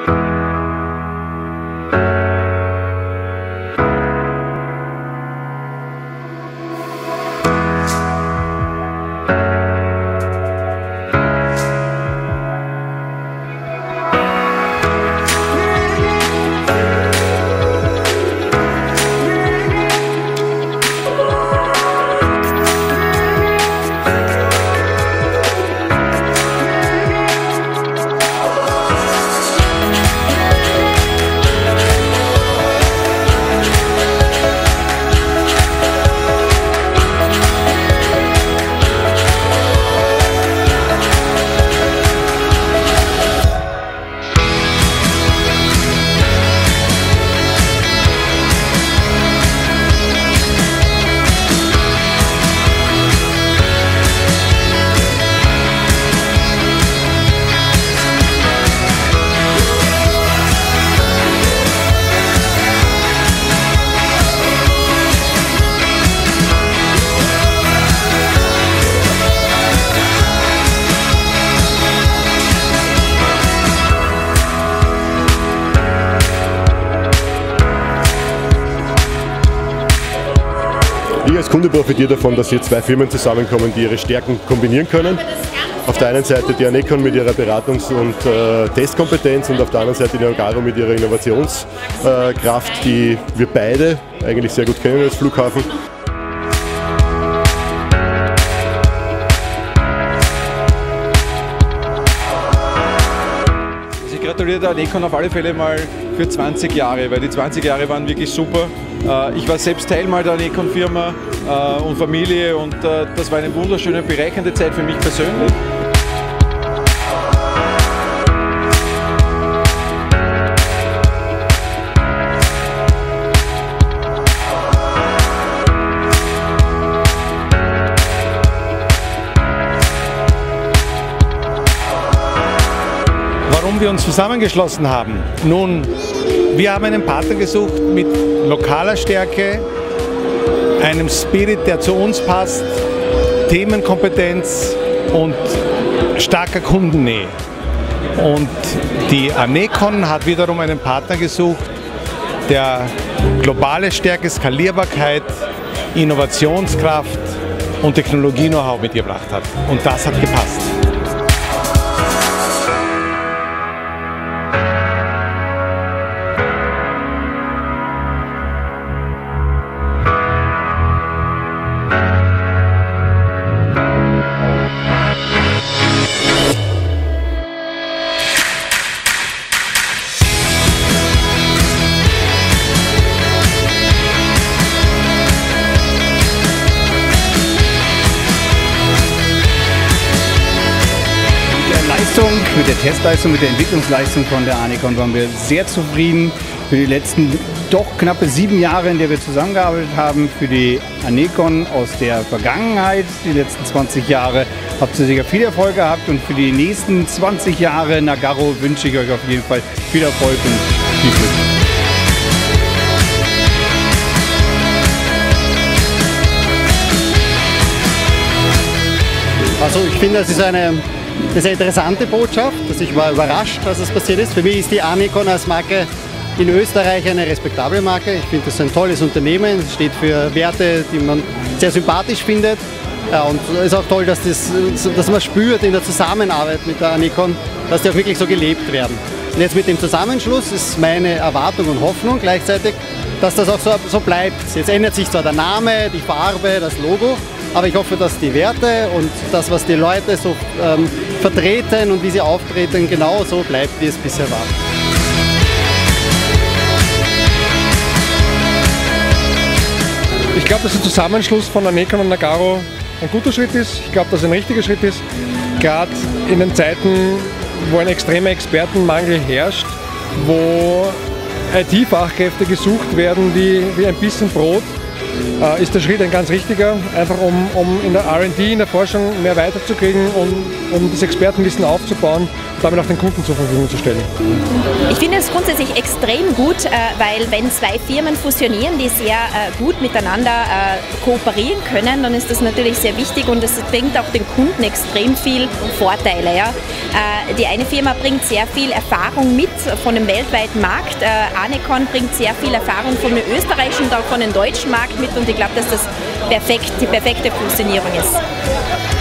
Ich als Kunde profitiere davon, dass hier zwei Firmen zusammenkommen, die ihre Stärken kombinieren können. Auf der einen Seite die Anecon mit ihrer Beratungs- und Testkompetenz und auf der anderen Seite die Nagaro mit ihrer Innovationskraft, die wir beide eigentlich sehr gut kennen als Flughafen. Ich gratuliere der Anecon auf alle Fälle mal für 20 Jahre, weil die 20 Jahre waren wirklich super. Ich war selbst Teil mal der Anecon-Firma und Familie und das war eine wunderschöne, bereichernde Zeit für mich persönlich. Warum wir uns zusammengeschlossen haben? Nun, wir haben einen Partner gesucht mit lokaler Stärke, einem Spirit, der zu uns passt, Themenkompetenz und starker Kundennähe. Und die Anecon hat wiederum einen Partner gesucht, der globale Stärke, Skalierbarkeit, Innovationskraft und Technologie-Know-how mitgebracht hat. Und das hat gepasst. Mit der Testleistung, mit der Entwicklungsleistung von der Anecon waren wir sehr zufrieden. Für die letzten doch knappe 7 Jahre, in der wir zusammengearbeitet haben, für die Anecon aus der Vergangenheit, die letzten 20 Jahre, habt ihr sicher viel Erfolg gehabt und für die nächsten 20 Jahre Nagaro wünsche ich euch auf jeden Fall viel Erfolg und viel Glück. Also ich finde, das ist eine sehr interessante Botschaft. Also ich war überrascht, dass es passiert ist. Für mich ist die Anecon als Marke in Österreich eine respektable Marke. Ich finde, das ist ein tolles Unternehmen. Es steht für Werte, die man sehr sympathisch findet. Ja, und es ist auch toll, dass man spürt in der Zusammenarbeit mit der Anecon, dass die auch wirklich so gelebt werden. Und jetzt mit dem Zusammenschluss ist meine Erwartung und Hoffnung gleichzeitig, dass das auch so bleibt. Jetzt ändert sich zwar der Name, die Farbe, das Logo, aber ich hoffe, dass die Werte und das, was die Leute so vertreten und wie sie auftreten, genau so bleibt, wie es bisher war. Ich glaube, dass der Zusammenschluss von Anecon und Nagaro ein guter Schritt ist. Ich glaube, dass es ein richtiger Schritt ist. Gerade in den Zeiten, wo ein extremer Expertenmangel herrscht, wo IT-Fachkräfte gesucht werden wie ein bisschen Brot, ist der Schritt ein ganz richtiger, einfach um in der R&D, in der Forschung mehr weiterzukriegen und um das Expertenwissen aufzubauen und damit auch den Kunden zur Verfügung zu stellen. Ich finde es grundsätzlich extrem gut, weil wenn zwei Firmen fusionieren, die sehr gut miteinander kooperieren können, dann ist das natürlich sehr wichtig und es bringt auch den Kunden extrem viel Vorteile. Ja. Die eine Firma bringt sehr viel Erfahrung mit von dem weltweiten Markt. Anecon bringt sehr viel Erfahrung von dem österreichischen und auch von dem deutschen Markt mit und ich glaube, dass das die perfekte Fusionierung ist.